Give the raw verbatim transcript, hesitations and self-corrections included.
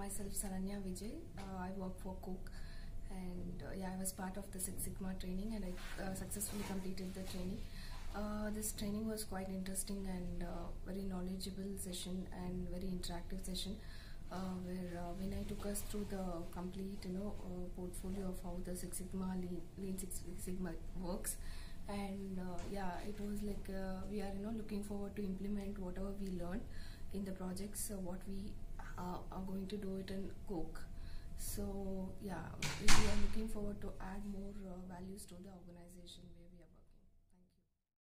myself Saranya Vijay. Uh, I work for 𝐾𝐜𝐜, and uh, yeah, I was part of the Six Sigma training, and I uh, successfully completed the training. Uh, this training was quite interesting and uh, very knowledgeable session and very interactive session, uh, where uh, Vinay took us through the complete, you know, uh, portfolio of how the Six Sigma Lean, Lean Six Sigma works. And uh, yeah, it was like uh, we are, you know, looking forward to implement whatever we learned in the projects, uh, what we uh, are going to do it in 𝐾𝐜𝐜. So yeah, we are looking forward to add more uh, values to the organization.